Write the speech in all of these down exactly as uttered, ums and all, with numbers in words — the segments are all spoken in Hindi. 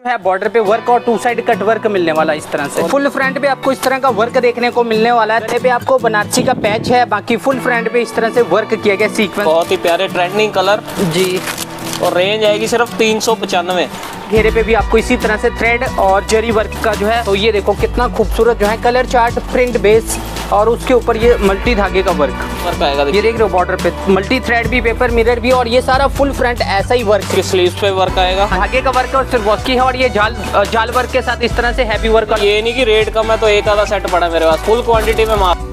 है बॉर्डर पे वर्क और टू साइड कट वर्क मिलने वाला इस तरह से। फुल फ्रंट पे आपको इस तरह का वर्क देखने को मिलने वाला है। पे आपको बनारसी का पैच है, बाकी फुल फ्रंट पे इस तरह से वर्क किया गया सीक्वेंस। बहुत ही प्यारे ट्रेंडिंग कलर जी, और रेंज आएगी सिर्फ तीन सौ पचानवे। घेरे पे भी आपको इसी तरह से थ्रेड और जरी वर्क का जो है, तो ये देखो कितना खूबसूरत जो है कलर चार्ट, प्रिंट बेस और उसके ऊपर ये मल्टी धागे का वर्क वर्क आएगा। ये देख रहे हो बॉर्डर पे मल्टी थ्रेड भी, पेपर मिरर भी, और ये सारा फुल फ्रंट ऐसा ही वर्क। स्लीव्स पे वर्क आएगा, धागे का वर्क और सिर्वॉस्की है, और ये जाल जाल वर्क के साथ इस तरह से हैवी वर्क। ये नहीं कि रेट कम है तो एक आधा सेट पड़ा मेरे पास, फुल क्वांटिटी में माल।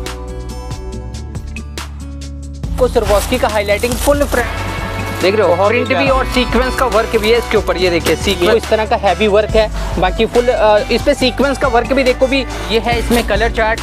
को सिर्वॉस्की का हाईलाइटिंग फुल फ्रंट देख रहे हो, प्रिंट भी और सीक्वेंस का वर्क भी है इसके ऊपर। ये देखिए सीक्वेंस इस तरह का हैवी वर्क है, बाकी फुल इस पे सीक्वेंस का वर्क भी देखो भी ये है। इसमें कलर चार्ट,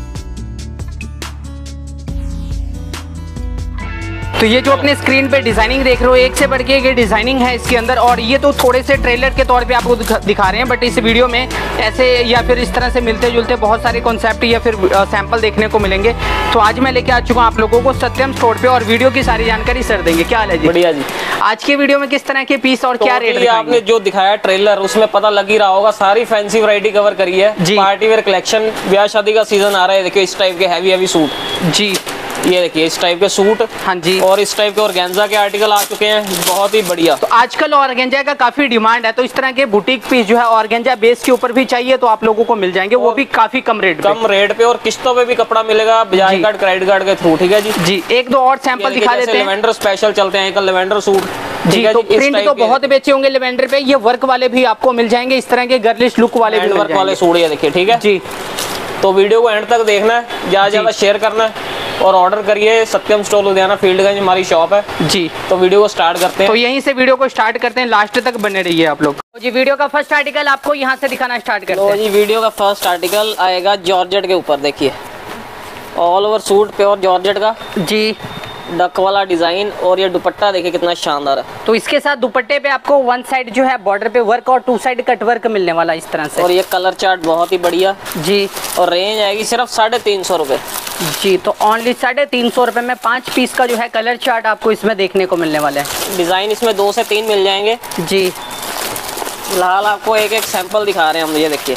तो ये जो अपने स्क्रीन पे डिजाइनिंग देख रहे हो एक से बढ़ के एक डिजाइनिंग है इसके अंदर, और ये तो थोड़े से ट्रेलर के तौर पे आपको दिखा रहे हैं, बट इस वीडियो में ऐसे या फिर इस तरह से मिलते जुलते बहुत सारे कॉन्सेप्ट या फिर सैंपल देखने को मिलेंगे। तो आज मैं लेके आ चुका हूँ आप लोगों को सत्यम स्टोर पे, और वीडियो की सारी जानकारी सर देंगे। क्या हाल है जी? बढ़िया जी। आज के वीडियो में किस तरह के पीस और क्या रेट? आपने जो दिखाया ट्रेलर उसमें पता लग ही रहा होगा, सारी फैंसी वैरायटी कवर करी है। पार्टी वेयर कलेक्शन, ब्याह शादी का सीजन आ रहा है, देखिए इस टाइप के हैवी हैवी सूट जी, ये देखिए इस टाइप के सूट। हाँ जी, और इस टाइप के ऑर्गेन्जा के आर्टिकल आ चुके हैं, बहुत ही बढ़िया। तो आजकल ऑर्गेन्जा का काफी डिमांड है, तो इस तरह के बुटीक पीस जो है ऑर्गेन्जा बेस के ऊपर भी चाहिए तो आप लोगों को मिल जाएंगे, वो भी काफी कम रेट कम रेट पे, और किस्तों पे भी कपड़ा मिलेगा बजाज कार्ड क्रेडिट कार्ड के थ्रू। ठीक है जी जी। एक दो और सैंपल दिखा देते हैं। लेवेंडर स्पेशल चलते हैं, कल लेवेंडर सूट जी, तो प्रिंट तो बहुत बेचे होंगे लेवेंडर पे, ये वर्क वाले भी आपको मिल जाएंगे, इस तरह के गर्लिश लुक वाले भी वर्क वाले सूट। ये देखिए ठीक है जी। तो वीडियो को एंड तक देखना है, ज्यादा ज्यादा शेयर करना है और ऑर्डर करिए। सत्यम स्टोर लुधियाना फील्डगंज हमारी शॉप है जी। तो वीडियो को स्टार्ट करते हैं, तो यहीं से वीडियो को स्टार्ट करते हैं, लास्ट तक बने रहिए आप लोग जी। वीडियो का फर्स्ट आर्टिकल आपको यहाँ से दिखाना स्टार्ट करते हैं जी। वीडियो का फर्स्ट आर्टिकल आएगा जॉर्जेट के ऊपर, देखिए all over suit pure georgette का जी, डक वाला डिजाइन, और ये दुपट्टा देखिए कितना शानदार है। तो इसके साथ दुपट्टे पे आपको वन साइड जो है बॉर्डर पे वर्क और टू साइड कट वर्क मिलने वाला इस तरह से, और ये कलर चार्ट बहुत ही बढ़िया जी। और रेंज आएगी सिर्फ साढ़े तीन सौ रुपए जी। तो ओनली साढ़े तीन सौ रुपए में पांच पीस का जो है कलर चार्ट आपको इसमें देखने को मिलने वाला है। डिजाइन इसमें दो से तीन मिल जाएंगे जी। फिलहाल आपको एक एक सैंपल दिखा रहे हैं हम, ये देखिए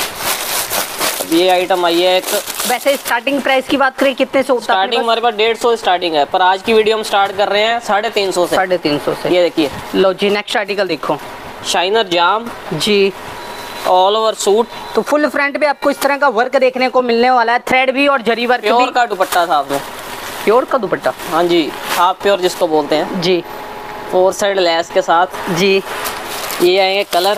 ये आइटम आई है एक। वैसे स्टार्टिंग प्राइस की बात करें कितने से? स्टार्टिंग हमारे पास डेढ़ सौ स्टार्टिंग है, पर आज की वीडियो हम स्टार्ट कर रहे हैं साढ़े तीन सौ से। साढ़े तीन सौ से। ये देखिए लो जी, नेक्स्ट आर्टिकल देखो, शाइनर जाम जी, ऑल ओवर सूट। तो फुल फ्रंट पे आपको इस तरह का वर्क देखने को मिलने वाला है, थ्रेड भी और जरी वर्क भी। प्योर का दुपट्टा था आपने, प्योर का दुपट्टा, हाँ जी, हाफ प्योर जिसको बोलते हैं जी, फोर साइड लेस के साथ जी। ये आएंगे कलर,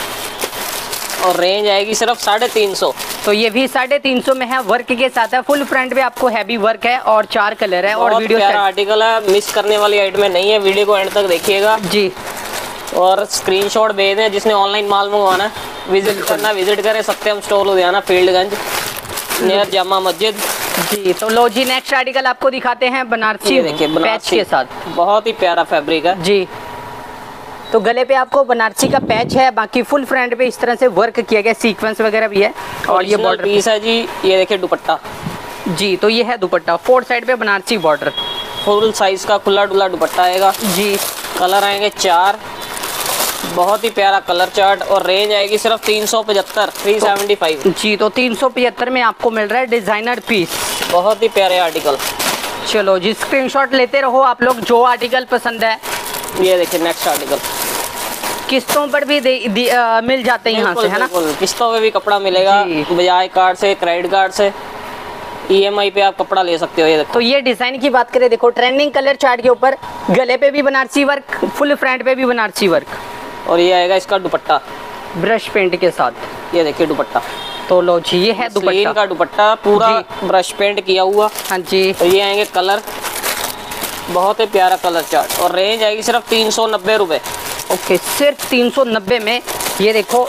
और रेंज आएगी सिर्फ साढ़े तीन सौ। तो ये भी साढ़े तीन सौ में है, वर्क के साथ है, फुल फ्रंट पे आपको हैवी वर्क है और चार कलर है। और वीडियो प्यारा आर्टिकल है, मिस करने वाली आइटम नहीं है, वीडियो को एंड तक देखिएगा जी। और स्क्रीनशॉट भेज दें, जिसने ऑनलाइन माल मंगवाना है, विजिट करना विजिट करें सत्यम स्टोर लुधियाना फील्डगंज नियर जामा मस्जिद जी। तो लो जी, नेक्स्ट आर्टिकल आपको दिखाते हैं बनारसी, देखिए पैच के साथ, बहुत ही प्यारा फैब्रिक है जी। तो गले पे आपको बनारसी का पैच है, बाकी फुल फ्रंट पे इस तरह से वर्क किया गया, सीक्वेंस वगैरह भी है, और ये बॉर्डर पीस है जी। ये देखिए दुपट्टा जी, तो ये है दुपट्टा, फोर साइड पे बनारसी बॉर्डर, फुल साइज का खुला डुला दुपट्टा आएगा जी। कलर आएंगे चार, बहुत ही प्यारा कलर चार्ट, और रेंज आएगी सिर्फ तीन सौ पचहत्तर थ्री सेवेंटी फाइव जी। तो तीन सौ पचहत्तर में आपको मिल रहा है डिजाइनर पीस, बहुत ही प्यारे आर्टिकल। चलो जी, स्क्रीनशॉट लेते रहो आप लोग, जो आर्टिकल पसंद है। ये देखिए नेक्स्ट आर्टिकल, किस्तों पर भी दे, दे, आ, मिल जाते हैं यहाँ से, है ना? किस्तों पे भी कपड़ा मिलेगा, बजाज कार्ड से क्रेडिट कार्ड से ईएमआई पे आप कपड़ा ले सकते हो। ये देखो, तो ये डिजाइन की बात करें, देखो ट्रेंडिंग कलर चार्ट के ऊपर गले पे भी बनारसी वर्क, फुल फ्रंट पे भी बनारसी वर्क, और ये आएगा इसका दुपट्टा ब्रश पेंट के साथ। ये देखिए दुपट्टा, तो लो जी, ये है दुपट्टा का दुपट्टा पूरा ब्रश पेंट किया हुआ, हाँ जी। तो ये आएंगे कलर, बहुत ही प्यारा कलर चार्ट, और रेंज आएगी सिर्फ तीन सौ नब्बे रुपए ओके, सिर्फ तीन सौ नब्बे में। ये देखो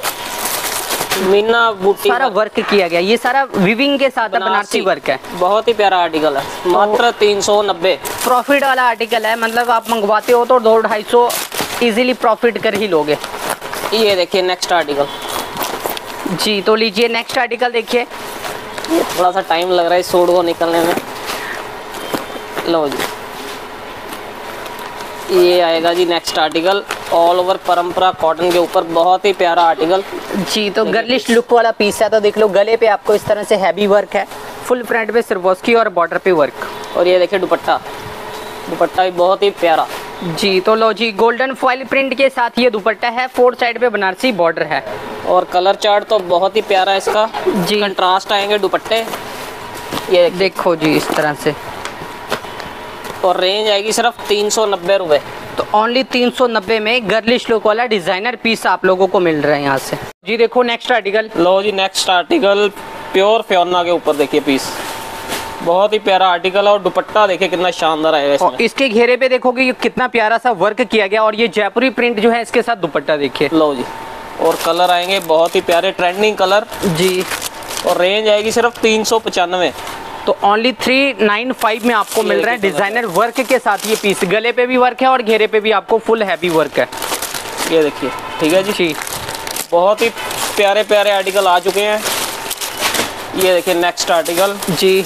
मीना बूटी सारा वर्क किया गया, ये सारा विविंग के साथ बनारसी, बनारसी वर्क है, बहुत ही प्यारा आर्टिकल है, मात्र तीन सौ नब्बे। प्रॉफिट वाला आर्टिकल है, मतलब आप मंगवाते हो तो दो ढाई सौ इजीली प्रॉफिट कर ही लोगे। ये देखिए नेक्स्ट आर्टिकल जी, तो लीजिए नेक्स्ट आर्टिकल देखिए। थोड़ा सा टाइम लग रहा है इस सूट को निकलने में। लो जी, ये आएगा जी next article, all over Parampara cotton के ऊपर बहुत ही प्यारा आर्टिकल जी। तो गर्लिश लुक वाला पीस है, तो देख लो गले पे आपको इस तरह से हैवी वर्क है, फुल फ्रंट पे सिरवोस्की और बॉर्डर पे वर्क। और ये देखिए दुपट्टा, दुपट्टा भी बहुत ही प्यारा जी। तो लो जी, गोल्डन फॉइल प्रिंट के साथ ये दुपट्टा है, फोर साइड पे बनारसी बॉर्डर है। और कलर चार्ट तो बहुत ही प्यारा है इसका जी। कंट्रास्ट आएंगे दुपट्टे, ये देखो जी इस तरह से। और रेंज आएगी सिर्फ तीन सौ नब्बे रुपये। तो ओनली तीन सौ नब्बे में गर्लिश लुक वाला डिजाइनर पीस आप लोगों को मिल रहा है यहाँ से जी। देखो नेक्स्ट आर्टिकल, लो जी नेक्स्ट आर्टिकल प्योर फ्योना के ऊपर देखिए पीस, बहुत ही प्यारा आर्टिकल है। और दुपट्टा देखिए कितना शानदार है इसमें। और इसके घेरे पे देखोगे ये कितना प्यारा सा वर्क किया गया, और ये जयपुरी प्रिंट जो है इसके साथ दुपट्टा देखिए। लो जी, और कलर आएंगे बहुत ही प्यारे ट्रेंडिंग कलर जी। और रेंज आएगी सिर्फ तीन सौ पचानवे। तो ओनली थ्री नाइन फाइव में आपको मिल रहा है डिजाइनर वर्क के साथ ये पीस। गले पे भी वर्क है और घेरे पे भी आपको फुल हैवी वर्क है, ये देखिए। ठीक है जी जी। बहुत ही प्यारे प्यारे आर्टिकल आ चुके हैं। ये देखिए नेक्स्ट आर्टिकल जी।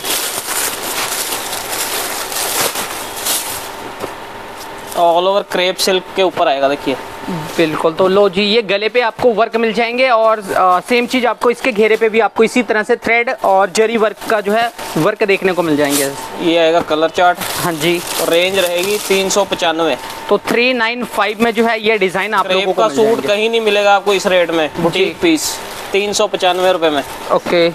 ऑल ओवर क्रेप सिल्क के ऊपर आएगा देखिए। बिल्कुल। तो लो जी, ये गले पे आपको वर्क मिल जाएंगे, और आ, सेम चीज आपको इसके घेरे पे भी आपको इसी तरह से थ्रेड और जरी वर्क का जो है वर्क देखने को मिल जाएंगे। ये आएगा कलर चार्ट। हाँ जी। और रेंज रहेगी तीन सौ पचानवे। तो थ्री नाइन फाइव में जो है ये डिजाइन आप लोगों को का मिल सूट जाएंगे। कहीं नहीं मिलेगा आपको इस रेट में, बुटीक पीस तीन सौ पचानवे रुपए में। ओके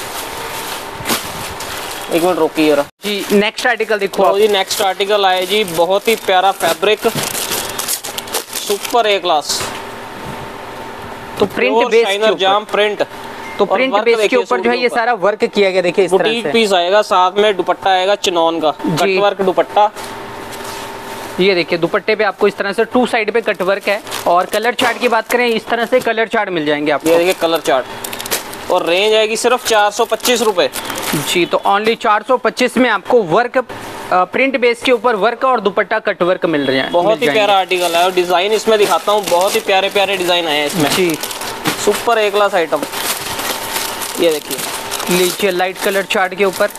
एक मिनट रोकिए जरा जी। नेक्स्ट आर्टिकल देखो तो जी नेक्स्ट आर्टिकल आए जी, बहुत ही प्यारा फैब्रिक, सुपर ए क्लास। तो प्रिंट बेस के ऊपर जाम प्रिंट। तो प्रिंट बेस के ऊपर जो है ये सारा वर्क किया गया देखिए इस तरह से। बुटीक पीस आएगा, साथ में दुपट्टा आएगा चिनॉन का कट वर्क दुपट्टा। ये देखिए दुपट्टे पे आपको इस तरह से टू साइड पे कट वर्क है। और कलर चार्ट की बात करें, इस तरह से कलर चार्ट मिल जाएंगे आपको। ये देखिए कलर चार्ट। और रेंज आएगी सिर्फ चार सौ पच्चीस रुपए जी। तो ओनली चार सौ पच्चीस में आपको वर्क प्रिंट बेस के ऊपर वर्क और दुपट्टा कट वर्क मिल रहे हैं। बहुत ही प्यारा आर्टिकल है। और डिजाइन इसमें दिखाता हूँ, बहुत ही प्यारे प्यारे डिजाइन आए हैं इसमें जी। Super A class item. ये देखिए लीजिए लाइट कलर चार्ट के ऊपर,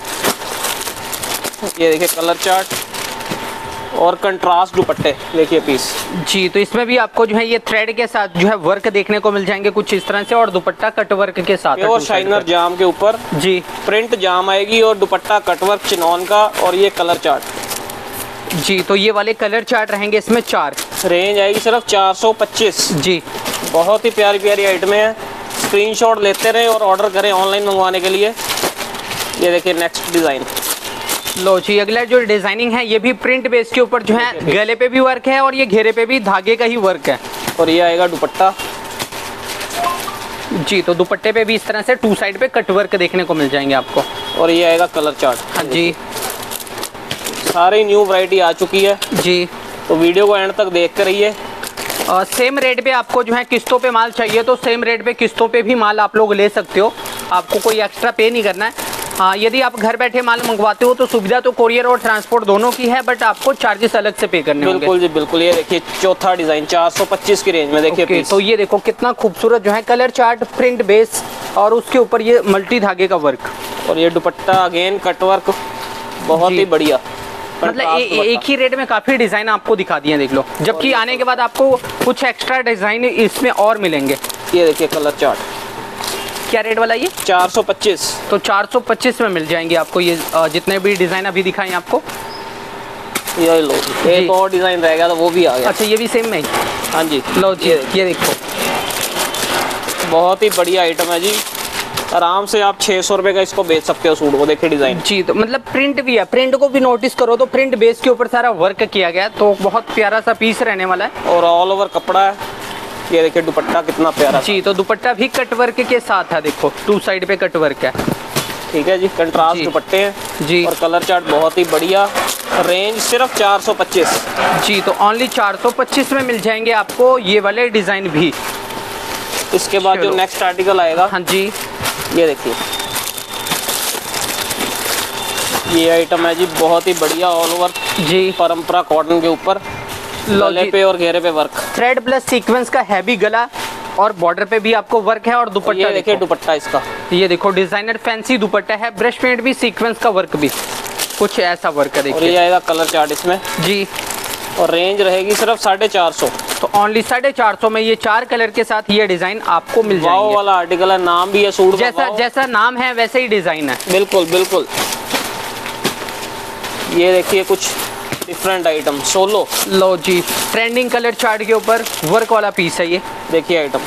ये देखिए कलर चार्ट और कंट्रास्ट दुपट्टे देखिए पीस जी। तो इसमें भी आपको जो है ये थ्रेड के साथ जो है वर्क देखने को मिल जाएंगे कुछ इस तरह से, और दुपट्टा कट वर्क के साथ। और शाइनर जाम के ऊपर जी प्रिंट जाम आएगी, और दुपट्टा कट वर्क चिनॉन का। और ये कलर चार्ट जी। तो ये वाले कलर चार्ट रहेंगे इसमें चार। रेंज आएगी सिर्फ चार सौ पच्चीस जी। बहुत ही प्यारी प्यारी आइटमें हैं। स्क्रीनशॉट लेते रहें और ऑर्डर करें ऑनलाइन मंगवाने के लिए। ये देखिए नेक्स्ट डिजाइन। लो जी, अगला जो डिजाइनिंग है ये भी प्रिंट बेस के ऊपर जो है गले पे भी वर्क है, और ये घेरे पे भी धागे का ही वर्क है। और ये आएगा दुपट्टा जी। तो दुपट्टे पे भी इस तरह से टू साइड पे कट वर्क देखने को मिल जाएंगे आपको। और ये आएगा कलर चार्ट। हाँ जी। सारी न्यू वैरायटी आ चुकी है जी। तो वीडियो को एंड तक देख कर रहिए। सेम रेट पे आपको जो है किस्तों पे माल चाहिए तो सेम रेट पे किस्तों पे भी माल आप लोग ले सकते हो, आपको कोई एक्स्ट्रा पे नहीं करना है। हाँ, यदि आप घर बैठे माल मंगवाते हो तो सुविधा तो कोरियर और ट्रांसपोर्ट दोनों की है, बट आपको चार्जेस अलग से पे करने होंगे। बिल्कुल जी बिल्कुल। ये देखिए चौथा डिजाइन चार सौ पच्चीस की रेंज में देखिए पीस। तो ये देखो कितना खूबसूरत जो है कलर चार्ट प्रिंट बेस, और उसके ऊपर ये मल्टी धागे का वर्क। और ये दुपट्टा अगेन कट वर्क, बहुत ही बढ़िया। मतलब ए, ए, एक ही रेट में काफी डिजाइन आपको दिखा दिए देख लो, जबकि आने के बाद आपको कुछ एक्स्ट्रा डिजाइन इसमें और मिलेंगे। ये देखिए कलर चार्ट। क्या रेट वाला ये? चार सौ पच्चीस। तो चार सौ पच्चीस में मिल जाएंगे आपको ये जितने भी डिजाइन अभी दिखाएं आपको। ये लो, एक और डिजाइन रह गया था वो भी आ गया। अच्छा, ये भी सेम में? हाँ जी। लो जी, ये देखो बहुत ही बढ़िया आइटम है जी। आराम से आप छह सौ रुपए का इसको बेच सकते हो सूट को। देखिए डिजाइन जी। तो मतलब प्रिंट भी है, प्रिंट को भी नोटिस करो तो प्रिंट बेस के ऊपर सारा वर्क किया गया, तो बहुत प्यारा सा पीस रहने वाला है। और ऑल ओवर कपड़ा है। ये देखिए दुपट्टा कितना प्यारा जी। तो दुपट्टा भी कट वर्क के साथ है, देखो टू साइड पे कट वर्क है। ठीक है जी, कंट्रास्ट दुपट्टे हैं जी। और कलर चार्ट बहुत ही बढ़िया। रेंज सिर्फ चार सौ पच्चीस जी। तो ओनली चार सौ पच्चीस में मिल जाएंगे आपको ये वाले डिजाइन भी। इसके बाद जो नेक्स्ट आर्टिकल आएगा, हाँ जी, ये देखिए ये आइटम है जी, बहुत ही बढ़िया ऑल ओवर जी परंपरा कॉटन के ऊपर गले पे और घेरे पे वर्क, थ्रेड प्लस सीक्वेंस का हैवी गला, और बॉर्डर पे भी आपको वर्क है। और दुपट्टा ये देखिए दुपट्टा इसका, ये देखो डिजाइनर फैंसी दुपट्टा है, ब्रश पेंट भी सीक्वेंस का वर्क भी कुछ ऐसा वर्क है। देखिए और ये आएगा कलर चार्ट इसमें जी। और रेंज रहेगी सिर्फ साढ़े चार सौ। तो ओनली साढ़े चार सौ में ये चार कलर के साथ ये डिजाइन आपको मिल जाएंगे। वाव वाला आर्टिकल है, नाम भी है सूट का जैसा जैसा नाम है वैसे ही डिजाइन है। बिल्कुल बिल्कुल। ये देखिए कुछ डिफरेंट आइटम सोलो। लो जी, ट्रेंडिंग कलर चार्ट के ऊपर वर्क वाला पीस है ये। देखिए आइटम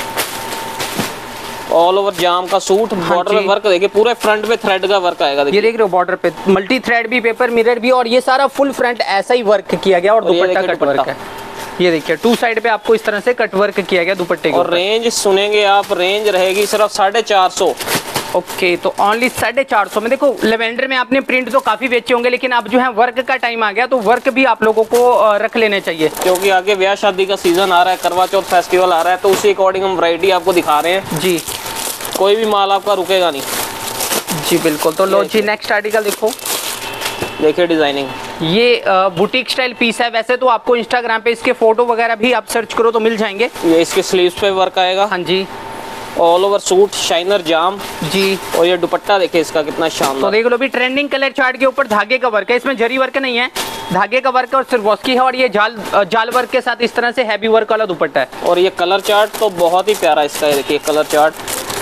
ऑल ओवर जाम का सूट, बॉर्डर पे वर्क देखिए, पूरे फ्रंट पे थ्रेड का वर्क आएगा। ये देख रहे हो बॉर्डर पे मल्टी थ्रेड भी, पेपर मिरर भी, और ये सारा फुल फ्रंट ऐसा ही वर्क किया गया और दुपट्टा कट वर्क है। ये देखिए टू साइड पे आपको इस तरह से कट वर्क किया गया दुपट्टे के। और रेंज सुनेंगे आप, रेंज रहेगी सिर्फ साढ़े चार सौ। ओके, तो ओनली साढ़े चार सौ में। देखो लेवेंडर में आपने प्रिंट तो काफी बेचे होंगे, लेकिन अब जो है वर्क का टाइम आ गया, तो वर्क भी आप लोगों को रख लेने चाहिए, क्योंकि आगे ब्याह शादी का सीजन आ रहा है, करवा चौथ फेस्टिवल आ रहा है, तो उसी अकॉर्डिंग हम वैरायटी आपको दिखा रहे हैं जी। कोई भी माल आपका रुकेगा नहीं जी बिल्कुल। तो लो जी, नेक्स्ट आर्टिकल देखो। देखिए डिजाइनिंग, ये बुटीक स्टाइल पीस है। वैसे तो आपको इंस्टाग्राम पे इसके फोटो वगैरह भी आप सर्च करो तो मिल जाएंगे। ये इसके स्लीव्स पे वर्क आएगा। हाँ जी, ऑल ओवर सूट शाइनर जाम जी। और ये दुपट्टा देखिए इसका कितना शानदार। तो देख लो भी, ट्रेंडिंग कलर चार्ट के ऊपर धागे का वर्क है, इसमें जरी वर्क नहीं है, धागे का वर्क है और सिर्वॉस्की है, और ये जाल जाल वर्क के साथ इस तरह से हैवी वर्क वाला दुपट्टा है। और ये कलर चार्ट तो बहुत ही प्यारा इसका, ये देखिए कलर चार्ट।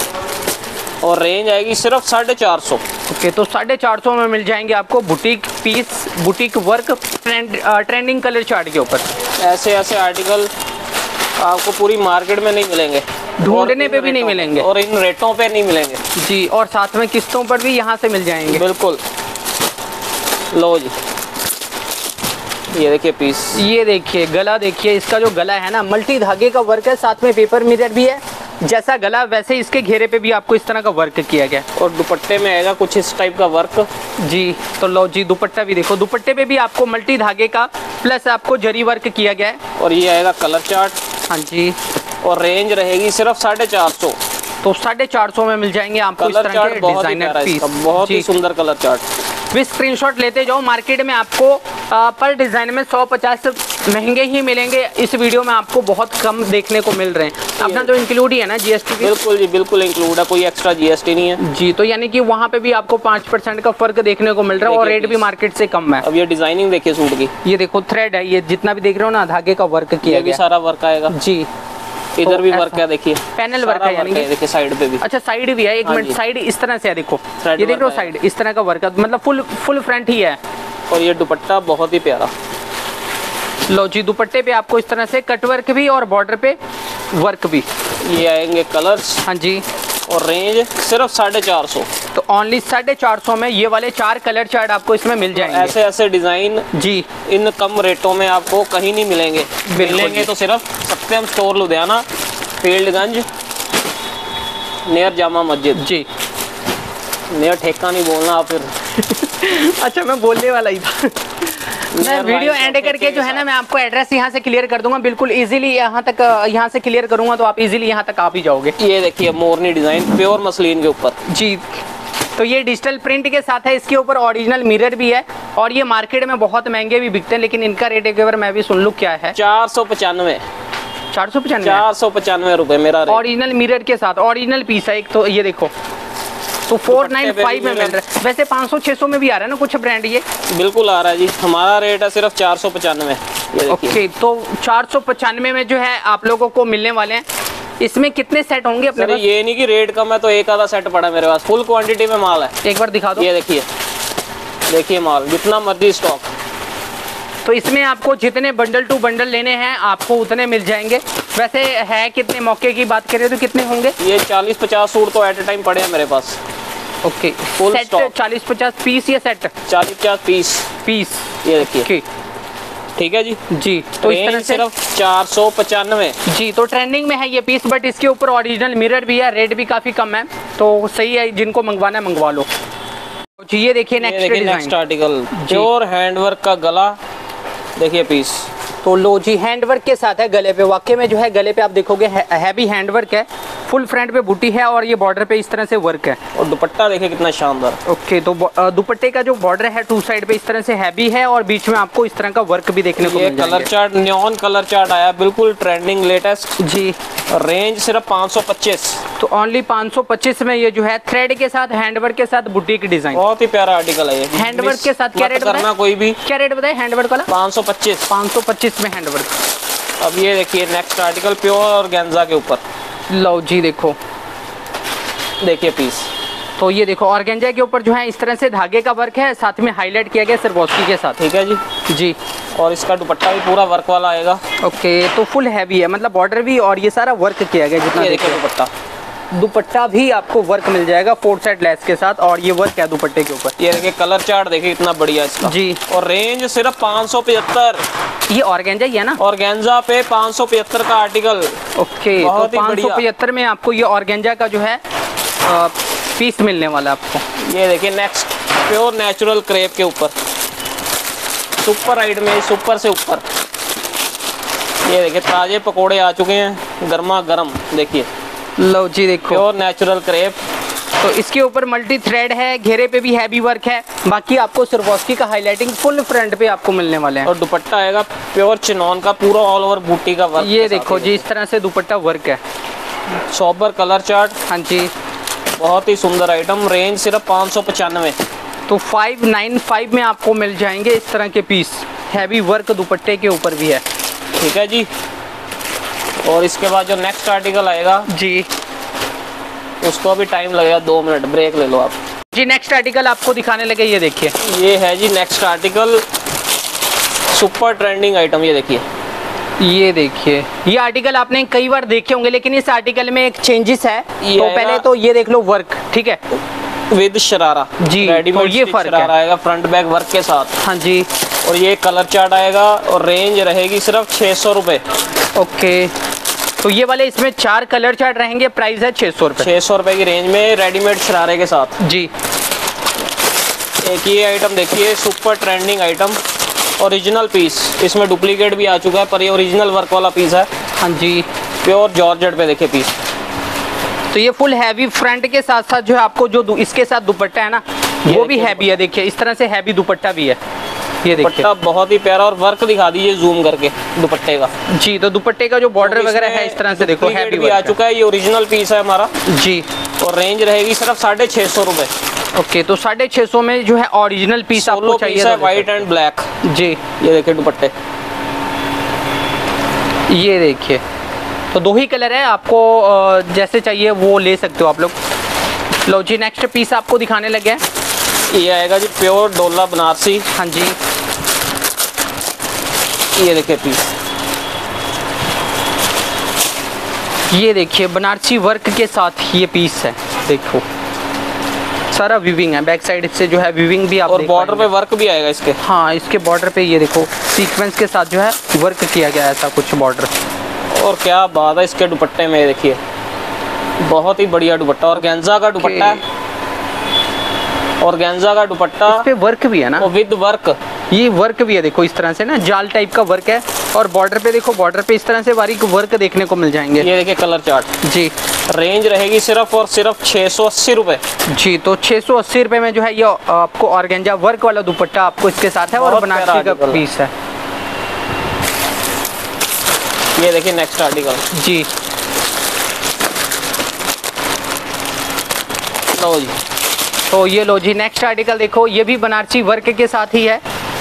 और रेंज आएगी सिर्फ साढ़े चार सौ। ओके, तो साढ़े चार सौ में मिल जाएंगे आपको boutique piece, boutique work, trend trending colour chart के ऊपर। ऐसे ऐसे आर्टिकल आपको पूरी मार्केट में नहीं मिलेंगे, ढूंढने पे भी नहीं मिलेंगे, और इन रेटों पे नहीं मिलेंगे जी। और साथ में किस्तों पर भी यहाँ से मिल जाएंगे। बिल्कुल। लो जी, ये देखिए पीस। ये देखिए गला, देखिए इसका जो गला है ना, मल्टी धागे का वर्क है, साथ में पेपर मिरर भी है। जैसा गला वैसे इसके घेरे पे भी आपको इस तरह का वर्क किया गया। और दुपट्टे में आएगा कुछ इस टाइप का वर्क जी। तो लो जी, दुपट्टा भी देखो, दुपट्टे पे भी आपको मल्टी धागे का प्लस आपको जरी वर्क किया गया है। और ये आएगा कलर चार्ट। हाँ जी। और रेंज रहेगी सिर्फ साढ़े चार सौ। तो साढ़े चार सौ में मिल जाएंगे आपको इस तरह के डिजाइनर पीस। बहुत ही सुंदर कलर चार्ट। भी स्क्रीनशॉट लेते जाओ। मार्केट में आपको आ, पर डिजाइन में सौ पचास महंगे ही मिलेंगे, इस वीडियो में आपको बहुत कम देखने को मिल रहे हैं। अपना तो इंक्लूड ही है ना जीएसटी। बिल्कुल जी बिल्कुल इंक्लूड है, कोई एक्स्ट्रा जीएसटी नहीं है जी। तो यानी कि वहाँ पे भी आपको पाँच परसेंट का फर्क देखने को मिल रहा है, और रेट भी मार्केट से कम है। अब ये डिजाइनिंग देखिए सूट की, ये देखो थ्रेड है, ये जितना भी देख रहे हो ना, धागे का वर्क किया गया, सारा वर्क आएगा जी। इधर भी वर्क है, देखिए पैनल वर्क है, यानी कि देखिए साइड पे भी। अच्छा साइड भी है, एक मिनट, साइड इस तरह से है, देखो ये देख रहे हो साइड इस तरह का वर्क है, मतलब फुल फुल फ्रंट ही है। और ये दुपट्टा बहुत ही प्यारा। लो जी, दुपट्टे पे आपको इस तरह से कट वर्क भी और बॉर्डर पे वर्क भी। ये आएंगे कलर्स। हाँ जी। और रेंज सिर्फ साढ़े चार सौ। तो ओनली साढ़े चार सौ में ये वाले चार कलर चार्ट आपको इसमें मिल जाएंगे। ऐसे ऐसे डिजाइन जी इन कम रेटों में आपको कहीं नहीं मिलेंगे। मिलेंगे तो सिर्फ Satyam store Ludhiana, Fieldganj, near Jama Masjid ji. Near ठेका नहीं बोलना आप फिर। अच्छा मैं बोलने वाला ही था। मैं वीडियो एंड करके जो है ना, मैं आपको एड्रेस यहाँ से क्लियर कर दूंगा, बिल्कुल इजीली यहाँ तक, यहाँ से क्लियर करूंगा तो आप इजीली यहाँ तक आ भी जाओगे। ये देखिए मोरनी डिजाइन प्योर मसलिन के ऊपर जी। तो ये डिजिटल प्रिंट के साथ है, इसके ऊपर ओरिजिनल मिरर भी है, और ये मार्केट में बहुत महंगे भी बिकते हैं, लेकिन इनका रेट एक बार मैं भी सुन लूँ क्या है। चार सौ पचानवे चार सौ पचानवे चार सौ पचानवे रुपए मेरा ओरिजिनल मिरर के साथ। ओरिजिनल पीस है एक, तो ये देखो तो फोर नाइन फाइव में मिल रहा है। वैसे पाँच सौ छह सौ में भी आ रहा है ना कुछ ब्रांड, ये बिल्कुल आ रहा है जी। हमारा रेट है सिर्फ चार सौ पचानवे। ओके, तो चार सौ पचानवे में जो है आप लोगों को मिलने वाले हैं। इसमें कितने सेट होंगे अपने पास? ये नहीं कि रेट कम है तो एक आधा सेट पड़ा मेरे पास, फुल क्वांटिटी में माल है। एक बार दिखा दो। ये देखिए देखिए माल जितना मर्जी स्टॉक। तो इसमें आपको जितने बंडल टू बंडल लेने हैं आपको उतने मिल जाएंगे। वैसे है कितने, मौके की बात करें तो कितने होंगे? ये चालीस पचास सूट तो एट ए टाइम पड़े हैं मेरे पास। ओके, फुल सेट चालीस पचास पीस या सेट? चालीस पचास पीस पीस ये देखिए। ठीक है जी जी। तो इस तरह से सिर्फ चार सौ पचानवे जी। तो ट्रेंडिंग में है ये पीस, बट इसके ऊपर ओरिजिनल मिरर भी है, रेट भी काफी कम है, तो सही है, जिनको मंगवाना है मंगवा लो जी। ये देखिए next next article, pure handwork का गला, देखिए पीस। तो लो जी, हैंडवर्क के साथ है गले पे। वाकई में जो है गले पे आप देखोगे हैवी हैंडवर्क है, फुल फ्रंट पे बूटी है और ये बॉर्डर पे इस तरह से वर्क है। और दुपट्टा देखिए कितना शानदार। ओके, तो ब- दुपट्टे का जो बॉर्डर है टू साइड पे इस तरह से हैवी है और बीच में आपको इस तरह का वर्क भी देखने को ये मिल जाएंगे। Colour chart, neon colour chart आया, बिल्कुल ट्रेंडिंग लेटेस्ट जी। रेंज सिर्फ पाँच सौ पच्चीस। तो ओनली पाँच सौ पच्चीस में ये जो है थ्रेड के साथ हैंडवर्क के साथ बूटी की डिजाइन, बहुत ही प्यारा आर्टिकल है ये। हैंडवर्क के साथ क्या मत रेट करना बताएं? कोई भी। क्या रेट बताए हैंडवर्क वाला? पाँच सौ पच्चीस। पाँच सौ पच्चीस में हैंडवर्क। अब ये देखिए नेक्स्ट आर्टिकल प्योर और गेंजा के ऊपर। लो जी, देखो देखिए पीस। तो ये देखो ऑर्गेंजा के ऊपर जो है इस तरह से धागे का वर्क है, साथ में हाईलाइट किया गया सरबोस्की के साथ। ठीक है जी जी। और इसका दुपट्टा भी पूरा वर्क वाला आएगा। ओके, तो फुल हैवी है, मतलब बॉर्डर भी और ये सारा वर्क किया गया जितना ये देखिए। देखिए दुपट्टा, दुपट्टा भी आपको वर्क मिल जाएगा फोर साइड लेस के साथ और ये वर्क है दुपट्टे के ऊपर। ये देखिए कलर चार्ट देखिए इतना बढ़िया इसका जी। और रेंज सिर्फ पाँच सौ पचहत्तर। ये ऑर्गेंजा ही है ना? और गेंजा पे पाँच सौ पचहत्तर का आर्टिकल। ओके, तो बहुत ही पाँच सौ बढ़िया। पचहत्तर में आपको ये ऑर्गेंजा का जो है आ, पीस मिलने वाला है आपको। ये देखिए नेक्स्ट प्योर नेचुरल क्रेप के ऊपर, सुपर हाइट में, सुपर से ऊपर। ये देखिए ताजे पकोड़े आ चुके हैं, गर्मा गर्म। देखिए लो जी, देखो प्योर नेचुरल क्रेप। तो इसके ऊपर मल्टी थ्रेड है, घेरे पे भी हैवी वर्क है, बाकी आपको सरबोस्की का हाईलाइटिंग फुल फ्रंट पे आपको मिलने वाले हैं। और दुपट्टा आएगा प्योर चिनॉन का, पूरा ऑल ओवर बूटी का वर्क। ये देखो जी, इस तरह से दुपट्टा वर्क है। सोबर कलर चार्ट, हाँ जी। बहुत ही सुंदर आइटम। रेंज सिर्फ पाँच सौ पचानवे। तो फाइव नाइन फाइव में आपको मिल जाएंगे इस तरह के पीस, हैवी वर्क दुपट्टे के ऊपर भी है। ठीक है जी। और इसके बाद जो नेक्स्ट आर्टिकल आएगा जी, उसको भी टाइम लगेगा, दो मिनट ब्रेक ले लो आप जी। नेक्स्ट आर्टिकल आपको दिखाने लगे, ये देखिए। ये है जी next article, super trending item. ये देखिए, ये देखिए, ये आर्टिकल आपने कई बार देखे होंगे, लेकिन इस आर्टिकल में एक चेंजेस है। ये तो आएगा- पहले तो ये देख लो वर्क, ठीक है विद शरारा जी। रेडीमेड तो ये फर्क शरारा है। आएगा फ्रंट बैक वर्क के साथ। हाँ जी। और ये कलर चार्ट आएगा और रेंज रहेगी सिर्फ छः सौ रुपये। ओके, तो ये वाले इसमें चार कलर चार्ट रहेंगे, प्राइस है छः सौ रुपये। छः सौ रुपये की रेंज में रेडीमेड शरारे के साथ। जी। एक ये आइटम देखिए, super trending item, original piece. इसमें डुप्लीकेट भी आ चुका है पर ये ओरिजिनल वर्क वाला पीस है। हाँ जी। प्योर जॉर्जेट पे देखिए पीस। तो ये फुल हैवी फ्रंट के साथ साथ जो है आपको जो दु- इसके साथ दुपट्टा है ना, वो भी हैवी है। देखिए इस तरह से हैवी दुपट्टा भी है, ये देखिए। दुपट्टा बहुत ही प्यारा। और वर्क दिखा दीजिए जूम करके दुपट्टे का जी। तो दुपट्टे का जो बॉर्डर वगैरह है इस तरह से देखो, हैवी भी आ चुका है। ये ओरिजिनल पीस है हमारा जी। और रेंज रहेगी सिर्फ साढ़े छः सौ रुपये। ओके, तो साढ़े छः सौ में जो है ओरिजिनल पीस आपको चाहिए पीस है, तो व्हाइट एंड ब्लैक। जी। ये देखिए दुपट्टे, ये देखिए, तो दो ही कलर है, आपको अ, जैसे चाहिए वो ले सकते हो आप लोग। लो जी, नेक्स्ट पीस आपको दिखाने लगे हैं। ये आएगा जी प्योर डोला बनारसी। हाँ जी। ये देखिए पीस, ये देखिए बनारसी वर्क के साथ ये पीस है। देखो सारा वीविंग है, बैक साइड से जो है वीविंग भी आप और देख बॉर्डर पे पाएंगे। वर्क भी आएगा इसके। हाँ, इसके बॉर्डर पे ये देखो सीक्वेंस के साथ जो है वर्क किया गया है, ऐसा कुछ बॉर्डर। और क्या बात है इसके दुपट्टे में, देखिए बहुत ही बढ़िया दुपट्टा। और गेंजा का दुपट्टा है, और गेंजा का दुपट्टा इस पे वर्क भी है ना, विद वर्क। ये वर्क भी है देखो, इस तरह से ना जाल टाइप का वर्क है। और बॉर्डर पे देखो, बॉर्डर पे इस तरह से बारीक वर्क देखने को मिल जाएंगे। ये देखिए कलर चार्ट। जी। रेंज रहेगी सिर्फ और सिर्फ छः सौ अस्सी रुपये। जी, तो छः सौ अस्सी रुपये में जो है ये आपको ऑर्गेंजा वर्क वाला दुपट्टा आपको इसके साथ है और बहुत बनारसी प्यारा का आर्टिकल है। पीस है। ये देखिए नेक्स्ट आर्टिकल। जी। लो जी, तो ये लो जी, नेक्स्ट आर्टिकल देखो, ये भी बनारसी वर्क के साथ ही है।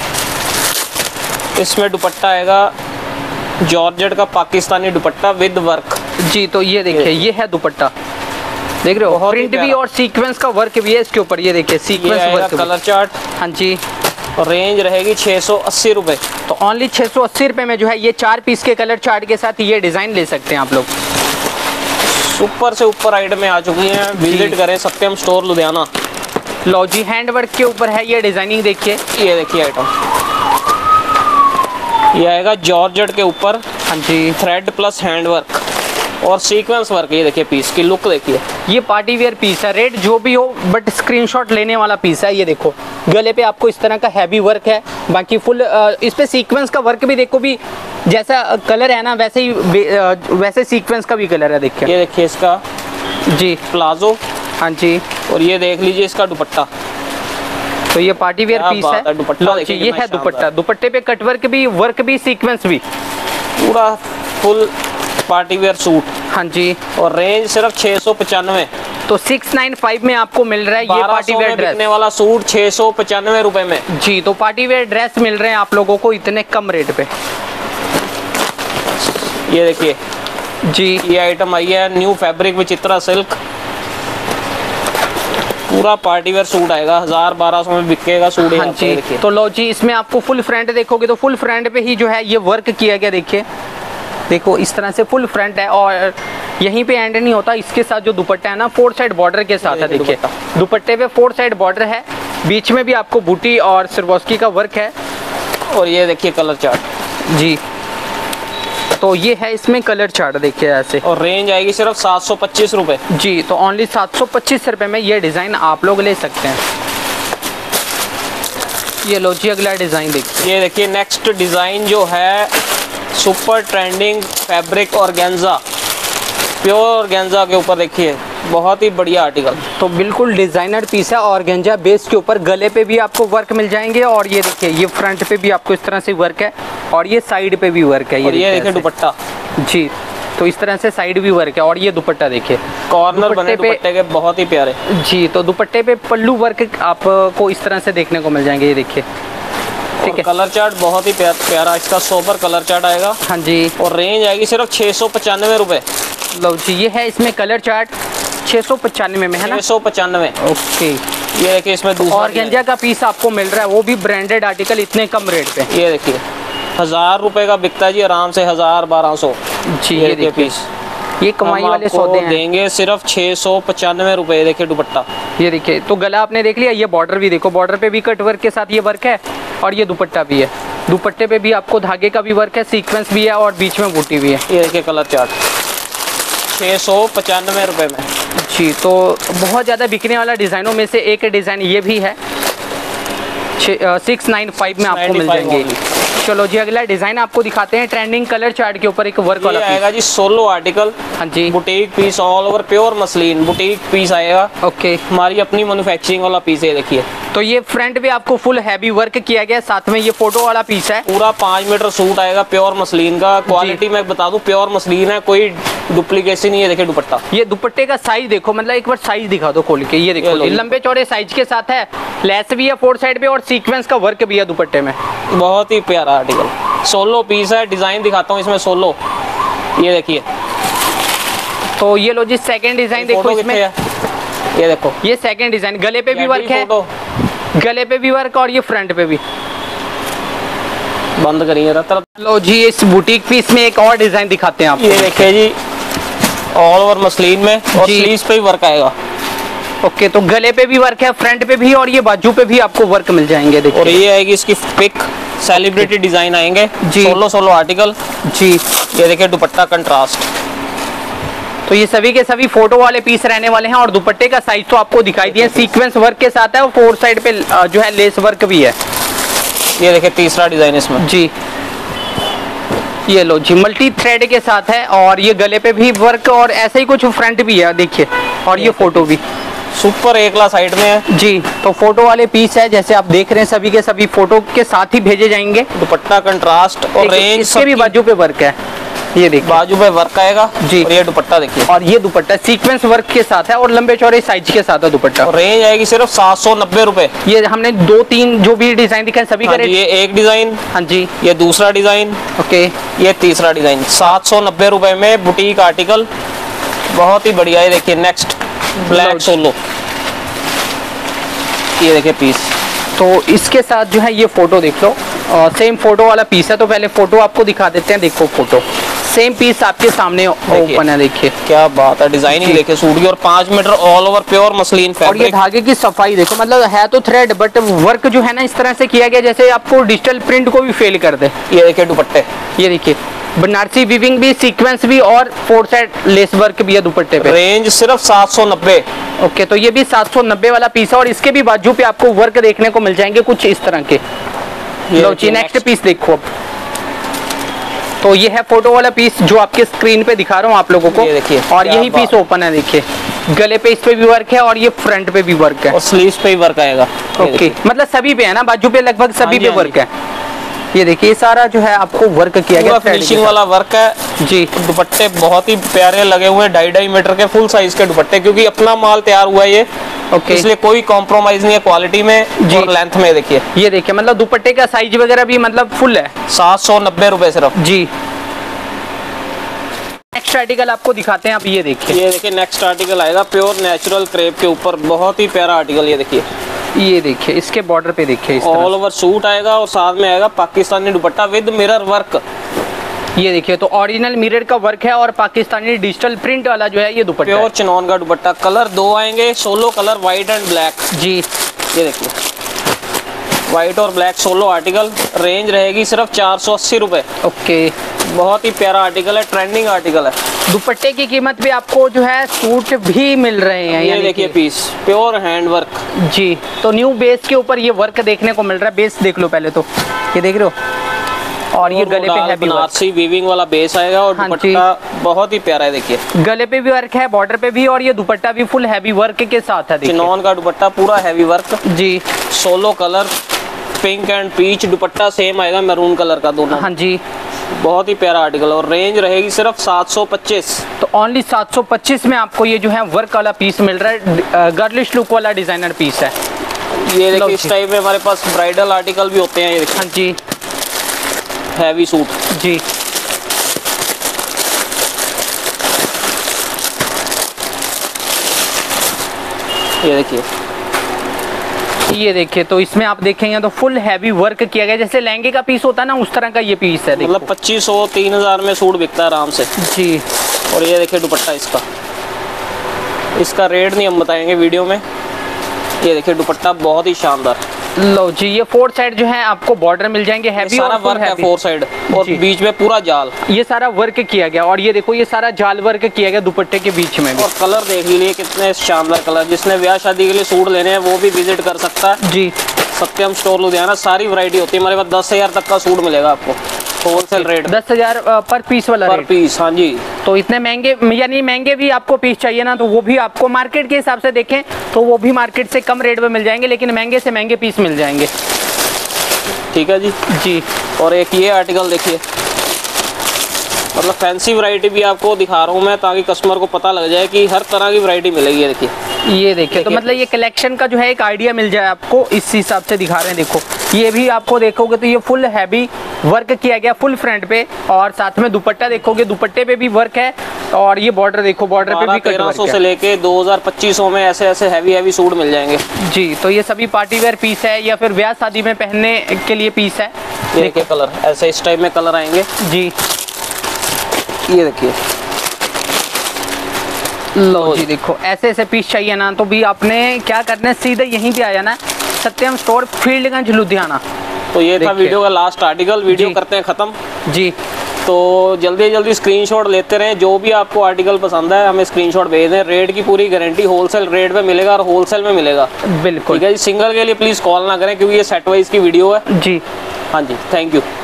इसमें दुपट्टा आएगा जॉर्जेट का पाकिस्तानी दुपट्टा विद वर्क। जी, तो ये देखिए, ये है दुपट्टा, देख रहे हो, बहुत ही प्रिंट भी प्यारा। और सीक्वेंस का वर्क भी है इसके ऊपर। ये देखिए ये सीक्वेंस आएगा वर्क भी। Colour chart. हाँ जी। और रेंज रहेगी छः सौ अस्सी रुपये। तो ओनली छः सौ अस्सी रुपये में जो है ये चार पीस के कलर चार्ट के साथ ये डिज़ाइन ले सकते हैं आप लोग। ऊपर से ऊपर आइटमें आ चुकी हैं। विजिट करें सत्यम स्टोर लुधियाना। लो जी, हैंड वर्क के ऊपर है ये डिजाइनिंग, देखिए। ये देखिए आइटम, ये आएगा जॉर्जेट के ऊपर। हाँ जी। थ्रेड प्लस हैंड वर्क और सीक्वेंस वर्क। ये देखिए पीस की लुक देखिए। ये पार्टी वेयर पीस है, रेट जो भी हो बट स्क्रीनशॉट लेने वाला पीस है। ये देखो गले पे आपको इस तरह का हैवी वर्क है, बाकी फुल इस पे सीक्वेंस का वर्क भी देखो, भी जैसा कलर है ना वैसे ही वैसे सीक्वेंस का भी कलर है। देखिए ये देखिए इसका जी, प्लाजो। हाँ जी, और ये देख लीजिए इसका दुपट्टा, तो ये पार्टी वेयर पीस है। दुपट्टा लो जी, ये है दुपट्टा, दुपट्टे पे कटवर्क भी, वर्क भी, सीक्वेंस भी, पूरा फुल पार्टी वेयर सूट। हाँ जी, और रेंज सिर्फ छह सौ पचानवे। तो सिक्स नाइन फाइव में आपको मिल रहा है ये पार्टी वेयर ड्रेस। बिकने वाला सूट छह सौ पचानवे रुपए में। जी, तो पार्टी वेयर ड्रेस मिल रहे हैं आप लोगों को इतने कम रेट पे। ये देखिए जी, ये आइटम आई है न्यू फैब्रिक विचित्रा सिल्क, पूरा पार्टी वेयर सूट आएगा, हजार बारह सौ में बिकेगा सूट। हाँ जी, तो लो जी, इसमें आपको फुल फ्रंट देखोगे तो फुल फ्रंट पे ही जो है ये वर्क किया गया। देखिए, देखो इस तरह से फुल फ्रंट है और यहीं पे एंड नहीं होता, इसके साथ जो दुपट्टा है ना फोर साइड बॉर्डर के साथ है। देखिए दुपट्टे पे फोर साइड बॉर्डर है, बीच में भी आपको बूटी और सिरवस्की का वर्क है। और ये देखिए कलर चार्ट जी, तो ये है इसमें कलर चार्ट, देखिए ऐसे। और रेंज आएगी सिर्फ सात सौ पच्चीस रुपए। जी, तो ओनली सात सौ पच्चीस रुपए में ये डिजाइन आप लोग ले सकते हैं। ये लो जी, अगला डिजाइन देखिए। ये देखिए नेक्स्ट डिजाइन जो है super trending fabric organza, pure organza के ऊपर, देखिए बहुत ही बढ़िया आर्टिकल। तो बिल्कुल डिजाइनर पीस है ऑर्गेन्जा बेस के ऊपर, गले पे भी आपको वर्क मिल जाएंगे और ये देखिए ये फ्रंट पे भी आपको इस तरह से वर्क है और ये साइड पे भी वर्क है। ये, ये देखिए दुपट्टा। जी, तो इस तरह से साइड भी वर्क है और ये दुपट्टा देखिए, कॉर्नर बने दुपट्टे के बहुत ही प्यारे। जी, तो दुपट्टे पे पल्लू वर्क आपको इस तरह से देखने को मिल जाएंगे। ये देखिए, ठीक है। कलर चार्ट बहुत ही प्यार, प्यारा इसका सोबर कलर चार्ट आएगा। हाँ जी, और रेंज आएगी सिर्फ छह सौ पचानवे रुपए। लो जी, ये है इसमें कलर चार्ट छह सौ पचानवे में है ना, छह सौ पचानवे। ओके, ये देखिए इसमें दूसरा ऑर्गेन्जा का पीस आपको मिल रहा है, वो भी ब्रांडेड आर्टिकल इतने कम रेट पे। ये देखिए हजार रुपए का बिकता है जी आराम से, हजार बारह सौ। जी, ये देखिए पीस, ये कमाई वाले सौदे हैं। देंगे सिर्फ छह सौ पचानवे रुपए। देखिए दुपट्टा, ये देखिए, तो गला आपने देख लिया, ये बॉर्डर भी देखो, बॉर्डर पे भी कट वर्क के साथ ये वर्क है और ये दुपट्टा भी है, दुपट्टे पे भी आपको धागे का भी वर्क है, सीक्वेंस भी है और बीच में बूटी भी है। ये देखिए कलर चार्ट छह सौ पचानवे रुपए में। जी, तो बहुत ज़्यादा बिकने वाला डिज़ाइनों में से एक डिज़ाइन ये भी है, सिक्स नाइन फाइव में आपको मिल जाएंगे। चलो जी, अगला डिजाइन आपको दिखाते हैं ट्रेंडिंग कलर चार्ट के ऊपर एक वर्क वाला आएगा जी, सोलो आर्टिकल। हाँ जी, boutique piece all over pure muslin boutique piece आएगा। ओके, हमारी अपनी मैन्युफैक्चरिंग वाला पीस है। देखिए, तो ये फ्रंट पे आपको फुल हैवी वर्क किया गया, साथ में ये फोटो वाला पीस है। पूरा पाँच मीटर सूट आएगा प्योर मसलिन का। क्वालिटी मैं बता दूं प्योर मसलिन है, कोई डुप्लीकेसी नहीं है। देखिए दुपट्टा, ये दुपट्टे का साइज देखो, मतलब एक बार साइज दिखा दो खोल के। ये देखो, ये लंबे चौड़े साइज के साथ है, लेस भी है फोर साइड पे और सीक्वेंस का वर्क भी है दुपट्टे में। बहुत ही प्यारा आर्टिकल, सोलो पीस है। डिजाइन दिखाता हूँ इसमें सोलो, ये देखिए। तो ये लो जी, सेकंड डिजाइन देखो इसमें, ये देखो, ये सेकंड डिजाइन, गले पे भी वर्क है, गले पे भी वर्क और ये फ्रंट पे भी। बंद करिए। लो जी, इस बुटीक पीस में एक और डिजाइन दिखाते हैं आपको। ये देखिए जी, ऑल ओवर मसलिन में और स्लीव्स पे भी वर्क आएगा। ओके, तो गले पे भी वर्क है, फ्रंट पे भी और ये बाजू पे भी आपको वर्क मिल जाएंगे। देखिए, और ये आएगी इसकी पिक, सेलिब्रिटी डिजाइन आएंगे जी, सोलो सोलो आर्टिकल जी। ये देखिए दुपट्टा कंट्रास्ट, तो ये सभी के सभी फोटो वाले पीस रहने वाले हैं और दुपट्टे का साइज तो आपको दिखाई दिया, सीक्वेंस वर्क के साथ है और फोर साइड पे जो है लेस वर्क भी है। ये देखिए तीसरा डिजाइन इसमें जी, ये लो जी, मल्टी थ्रेड के साथ है और ये गले पे भी वर्क और ऐसे ही कुछ फ्रंट भी है। देखिए, और ये फोटो भी सुपर एकला साइड में है जी। तो फोटो वाले पीस है, जैसे आप देख रहे हैं, सभी के सभी फोटो के साथ ही भेजे जाएंगे। दुपट्टा कंट्रास्ट और रेंज, इसके भी बाजू पे वर्क है। ये देखिए, बाजू पे वर्क आएगा जी। और ये दुपट्टा देखिए, और ये दुपट्टा सीक्वेंस वर्क के साथ है और लंबे चौड़े साइज के साथ है दुपट्टा। रेंज आएगी सिर्फ सात सौ नब्बे रुपए। ये हमने दो तीन जो भी डिजाइन दिखाए सभी का रेट, ये एक डिजाइन, हाँ जी, ये दूसरा डिजाइन, ओके, ये तीसरा डिजाइन, सात सौ नब्बे रुपए में बुटीक आर्टिकल, बहुत ही बढ़िया है। देखिए नेक्स्ट ब्लैक सोलो, ये देखिए पीस। तो इसके साथ जो है ये फोटो देख लो, सेम फोटो वाला पीस है। तो पहले फोटो आपको दिखा देते हैं, देखो फोटो, सेम पीस आपके सामने ओपन है। देखिए क्या बात है, डिजाइनिंग देखिए सूट की, और पाँच metre all over pure muslin fabric. और ये धागे की सफाई देखो, मतलब है तो थ्रेड बट वर्क जो है ना इस तरह से किया गया जैसे आपको डिजिटल प्रिंट को भी फेल कर दे। ये देखिए दुपट्टे, ये देखिए बनारसी वीविंग भी, सीक्वेंस भी और फोर साइड लेस वर्क भी है दुपट्टे पे। रेंज सिर्फ सात सौ नब्बे। ओके, तो ये भी सात सौ नब्बे वाला पीस है और इसके भी बाजू पे आपको वर्क देखने को मिल जाएंगे कुछ इस तरह के। लो जी, नेक्स्ट पीस देखो अब। तो ये है फोटो वाला पीस जो आपके स्क्रीन पे दिखा रहा हूँ आप लोगों को। ये देखिए, और यही पीस ओपन है, देखिए गले पे इस पे भी वर्क है और ये फ्रंट पे भी वर्क है और स्लीव्स पे भी वर्क आएगा। ओके, मतलब सभी पे है ना, बाजू पे लगभग सभी पे वर्क है। ये देखिए ये सारा जो है आपको वर्क किया गया, फिनिशिंग वाला वर्क है जी। दुपट्टे बहुत ही प्यारे लगे हुए हैं, ढाई ढाई मीटर के फुल साइज के दुपट्टे, क्योंकि अपना माल तैयार हुआ है ये। ओके, इसलिए कोई कॉम्प्रोमाइज नहीं है क्वालिटी में और लेंथ में। देखिए ये देखिए मतलब दुपट्टे का साइज वगैरह भी मतलब फुल है। सात सौ नब्बे रुपए सिर्फ जी। नेक्स्ट आर्टिकल आपको दिखाते हैं आप, ये देखिए ये देखिए नेक्स्ट आर्टिकल आएगा प्योर नेचुरल क्रेप के ऊपर, बहुत ही प्यारा आर्टिकल। ये देखिए ये देखिए इसके बॉर्डर पे देखिए ऑल ओवर सूट आएगा और साथ में आएगा पाकिस्तानी दुपट्टा विद मिरर वर्क। ये देखिए तो ओरिजिनल मिरर का वर्क है और पाकिस्तानी डिजिटल प्रिंट वाला जो है ये दुपट्टा प्योर चिनॉन का दुपट्टा। कलर दो आएंगे, solo colour white and black जी। ये देखिए व्हाइट और ब्लैक सोलो आर्टिकल, रेंज रहेगी सिर्फ चार सौ अस्सी रुपए। ओके, बहुत ही प्यारा आर्टिकल है, ट्रेंडिंग आर्टिकल है। दुपट्टे की कीमत भी आपको जो है सूट भी मिल रहे हैं। ये देखिए पीस प्योर हैंड वर्क जी। तो न्यू बेस के ऊपर ये वर्क देखने को मिल रहा है। बेस देख लो पहले तो, ये देख रहे हो, और ये गले पे है बनारसी वीविंग वाला बेस आएगा और दुपट्टा बहुत ही प्यारा है। देखिए गले पे भी वर्क है, बॉर्डर पे भी, और ये दुपट्टा भी फुल हैवी वर्क के साथ है। चिनॉन का दुपट्टा पूरा हैवी वर्क जी। Solo colour pink and peach, दुपट्टा सेम आएगा मैरून कलर का दोनों। हाँ जी, बहुत ही प्यारा आर्टिकल और रेंज रहेगी सिर्फ सात सौ पच्चीस। तो ओनली सात सौ पच्चीस में आपको ये जो है वर्क वाला पीस मिल रहा है, गर्लिश लुक वाला डिजाइनर पीस है। ये देखिए इस टाइप में हमारे पास ब्राइडल आर्टिकल भी होते हैं। ये देखिए हाँ जी, हैवी सूट जी। ये देखिए ये देखिए तो इसमें आप देखेंगे तो फुल हैवी वर्क किया गया, जैसे लहंगे का पीस होता है ना उस तरह का ये पीस है। मतलब पच्चीस सौ तीन हजार में सूट बिकता है आराम से जी। और ये देखिए दुपट्टा इसका, इसका रेट नहीं हम बताएंगे वीडियो में। ये देखिए दुपट्टा बहुत ही शानदार। लो जी, ये फोर साइड जो है आपको बॉर्डर मिल जाएंगे हैवी, सारा वर्क है फोर साइड और बीच में पूरा जाल, ये सारा वर्क किया गया। और ये देखो ये सारा जाल वर्क किया गया दुपट्टे के बीच में भी। और कलर देख लीजिए कितने शानदार कलर, जिसने ब्याह शादी के लिए सूट लेने हैं वो भी विजिट कर सकता है जी। सत्यम स्टोर लुधियाना, सारी वैरायटी होती है हमारे पास। दस हजार तक का सूट मिलेगा आपको, होलसेल रेट दस हजार पर पीस वाला पर पीस। हाँ जी, तो इतने महंगे, यानी महंगे भी आपको पीस चाहिए ना तो वो भी आपको मार्केट के हिसाब से देखें तो वो भी मार्केट से कम रेट में मिल जाएंगे, लेकिन महंगे से महंगे पीस मिल जाएंगे। ठीक है जी जी। और एक ये आर्टिकल देखिए, मतलब फैंसी वैरायटी भी आपको दिखा रहा हूँ मैं ताकि कस्टमर को पता लग जाए कि हर तरह की वैरायटी मिलेगी। देखिए ये देखिए तो मतलब ये कलेक्शन का जो है एक आइडिया मिल जाए आपको, इस हिसाब से दिखा रहे हैं। देखो ये भी आपको देखोगे तो ये फुल हैवी वर्क किया गया फुल फ्रंट पे, और साथ में दुपट्टा देखोगे दुपट्टे पे भी वर्क है, और ये बॉर्डर देखो बॉर्डर पे भी कट वर्क है। से लेके दो हजार पच्चीस सौ में ऐसे ऐसे हैवी हैवी सूट मिल जाएंगे जी। तो ये सभी पार्टी वेयर पीस है या फिर ब्याह शादी में पहनने के लिए पीस है। देखिए कलर ऐसे इस टाइप में कलर आएंगे जी। ये देखिए लो जी, देखो ऐसे ऐसे पीस चाहिए ना तो भी आपने क्या करना है, सीधे यहीं पे आया ना, सत्यम स्टोर फील्डगंज लुधियाना। तो ये था वीडियो का लास्ट आर्टिकल। वीडियो करते हैं खत्म जी। तो जल्दी जल्दी स्क्रीनशॉट लेते रहें, जो भी आपको आर्टिकल पसंद है हमें स्क्रीनशॉट भेज दें। रेट की पूरी गारंटी होलसेल रेट पे मिलेगा और होलसेल में मिलेगा। बिल्कुल ठीक है जी। सिंगल के लिए प्लीज कॉल ना करें क्योंकि ये सेट वाइज की वीडियो है जी। हाँ जी, थैंक यू।